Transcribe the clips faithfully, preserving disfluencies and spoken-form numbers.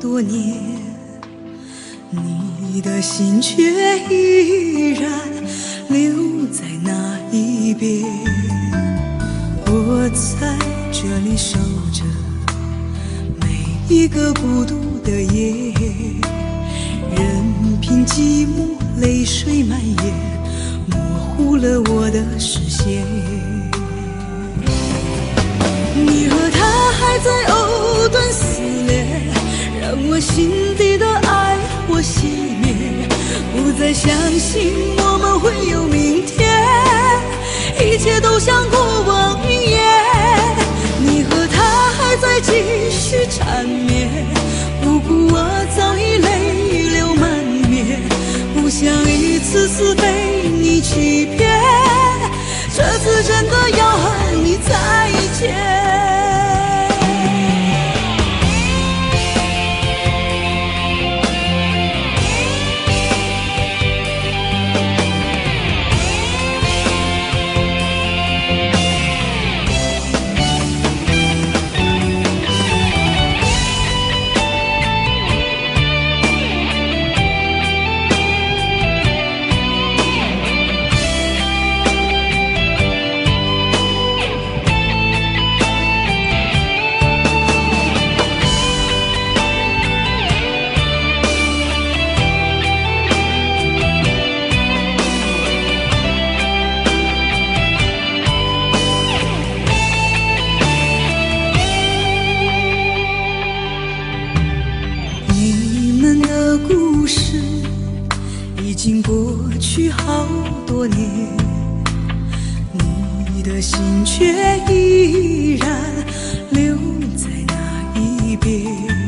多年，你的心却依然留在那一边。我在这里守着每一个孤独的夜，任凭寂寞泪水蔓延，模糊了我的视线。你和他还在藕断丝连，让我心底的爱火熄灭，不再相信我们会有明天，一切都像过往云烟。你和他还在继续缠绵，不顾我早已泪流满面，不想一次次被你欺骗，这次真的要和你再见。已经过去好多年，你的心却依然留在那一边。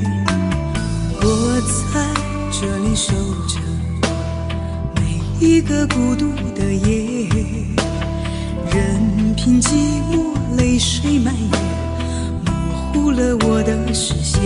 我在这里守着每一个孤独的夜，任凭寂寞泪水蔓延，模糊了我的视线。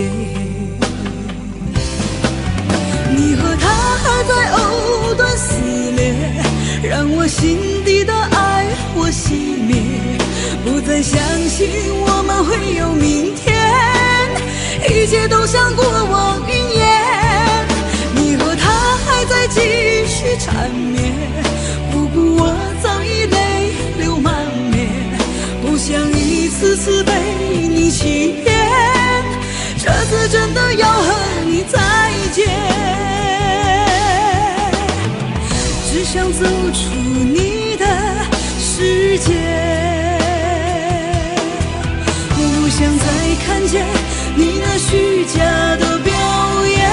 你和他还在藕断丝连，让我心底的爱火熄灭，不再相信我们会有明天，一切都像过往云烟。你和他还在继续缠绵，不顾我早已泪流满面，不想一次次被你欺骗，这次真的要和你再见。只想走出你的世界，不想再看见你那虚假的表演。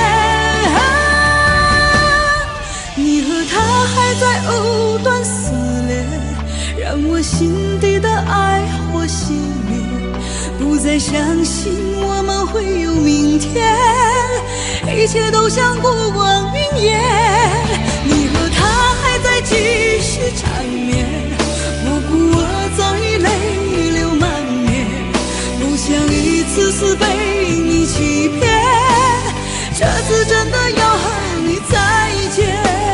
你和他还在藕断丝连，让我心底的爱火熄灭，不再相信我们会有明天，一切都像过往云烟。你和他还在继续缠绵，不顾我早已泪流满面，不想一次次被你欺骗，这次真的要和你再见，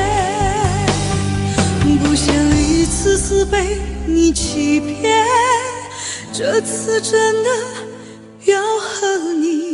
不想一次次被你欺骗，这次真的要和你